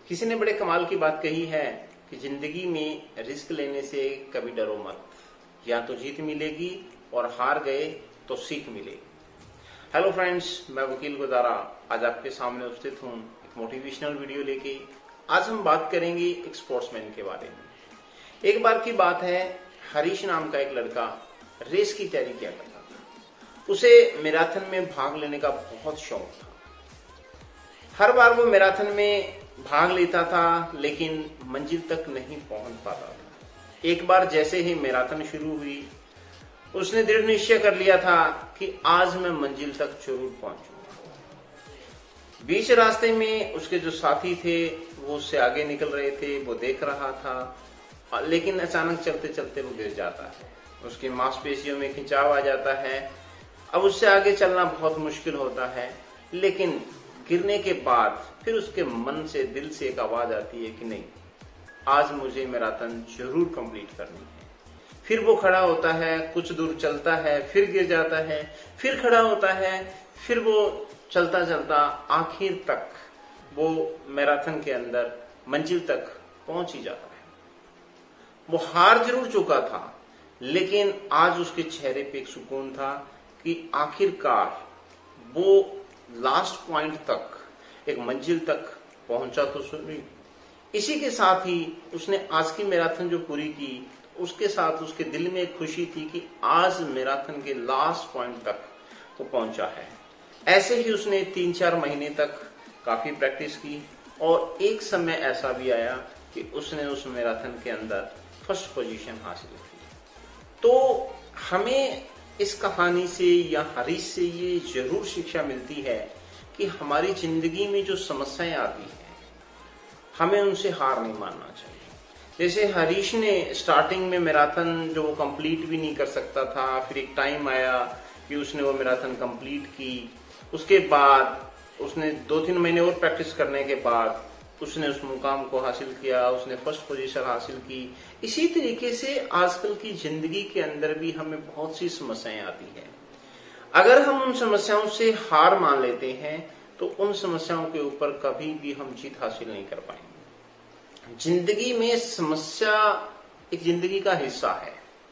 किसी ने बड़े कमाल की बात कही है कि जिंदगी में रिस्क लेने से कभी डरो मत, या तो जीत मिलेगी और हार गए तो सीख मिलेगी। हेलो फ्रेंड्स, मैं वकील गुजारा आज आपके सामने उपस्थित हूँ एक मोटिवेशनल वीडियो लेके। आज हम बात करेंगे एक स्पोर्ट्समैन के बारे में। एक बार की बात है, हरीश नाम का एक लड़का रेस की तैयारी किया करता था। उसे मैराथन में भाग लेने का बहुत शौक था। हर बार वो मैराथन में भाग लेता था, लेकिन मंजिल तक नहीं पहुंच पाता था। एक बार जैसे ही मैराथन शुरू हुई, उसने दृढ़ निश्चय कर लिया था कि आज मैं मंजिल तक जरूर पहुंचूंगा। बीच रास्ते में उसके जो साथी थे वो उससे आगे निकल रहे थे, वो देख रहा था, लेकिन अचानक चलते चलते वो गिर जाता है। उसकी मांसपेशियों में खिंचाव आ जाता है। अब उससे आगे चलना बहुत मुश्किल होता है, लेकिन गिरने के बाद फिर उसके मन से, दिल से एक आवाज आती है कि नहीं, आज मुझे मैराथन जरूर कंप्लीट करनी है। फिर वो खड़ा होता है, कुछ दूर चलता है, फिर गिर जाता है, फिर खड़ा होता है, फिर वो चलता चलता आखिर तक वो मैराथन के अंदर मंजिल तक पहुंच ही जाता है। वो हार जरूर चुका था, लेकिन आज उसके चेहरे पे एक सुकून था कि आखिरकार वो लास्ट पॉइंट तक, एक मंजिल तक पहुंचा तो सही। इसी के साथ ही उसने आज की मैराथन जो पूरी की, उसके साथ उसके दिल में एक खुशी थी कि आज मैराथन के लास्ट पॉइंट तक वो पहुंचा है। ऐसे ही उसने 3-4 महीने तक काफी प्रैक्टिस की और एक समय ऐसा भी आया कि उसने उस मैराथन के अंदर फर्स्ट पोजीशन हासिल की। तो हमें इस कहानी से या हरीश से ये जरूर शिक्षा मिलती है कि हमारी जिंदगी में जो समस्याएं आती हैं, हमें उनसे हार नहीं मानना चाहिए। जैसे हरीश ने स्टार्टिंग में मैराथन जो वो कंप्लीट भी नहीं कर सकता था, फिर एक टाइम आया कि उसने वो मैराथन कंप्लीट की। उसके बाद उसने 2-3 महीने और प्रैक्टिस करने के बाद उसने उस मुकाम को हासिल किया, उसने फर्स्ट पोजीशन हासिल की। इसी तरीके से आजकल की जिंदगी के अंदर भी हमें बहुत सी समस्याएं आती हैं। अगर हम उन समस्याओं से हार मान लेते हैं तो उन समस्याओं के ऊपर कभी भी हम जीत हासिल नहीं कर पाएंगे। जिंदगी में समस्या एक जिंदगी का हिस्सा है,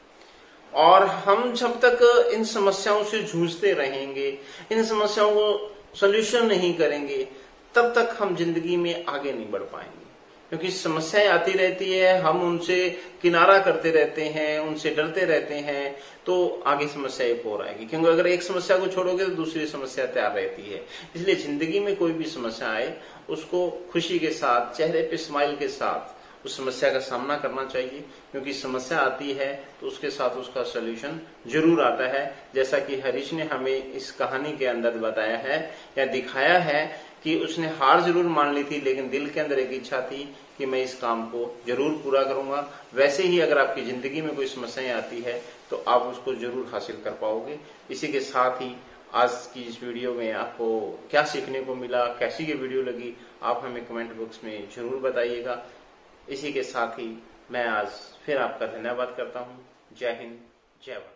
और हम जब तक इन समस्याओं से जूझते रहेंगे, इन समस्याओं को सोल्यूशन नहीं करेंगे, तब तक हम जिंदगी में आगे नहीं बढ़ पाएंगे। क्योंकि समस्याएं आती रहती है, हम उनसे किनारा करते रहते हैं, उनसे डरते रहते हैं, तो आगे समस्या एक और आएगी। क्योंकि अगर एक समस्या को छोड़ोगे तो दूसरी समस्या तैयार रहती है। इसलिए जिंदगी में कोई भी समस्या आए, उसको खुशी के साथ, चेहरे पे स्माइल के साथ उस समस्या का सामना करना चाहिए। क्योंकि समस्या आती है तो उसके साथ उसका सोल्यूशन जरूर आता है। जैसा कि हरीश ने हमें इस कहानी के अंदर बताया है या दिखाया है कि उसने हार जरूर मान ली थी, लेकिन दिल के अंदर एक इच्छा थी कि मैं इस काम को जरूर पूरा करूंगा। वैसे ही अगर आपकी जिंदगी में कोई समस्याएं आती है तो आप उसको जरूर हासिल कर पाओगे। इसी के साथ ही आज की इस वीडियो में आपको क्या सीखने को मिला, कैसी ये वीडियो लगी, आप हमें कमेंट बॉक्स में जरूर बताइएगा। इसी के साथ ही मैं आज फिर आपका धन्यवाद करता हूँ। जय हिंद, जय भारत।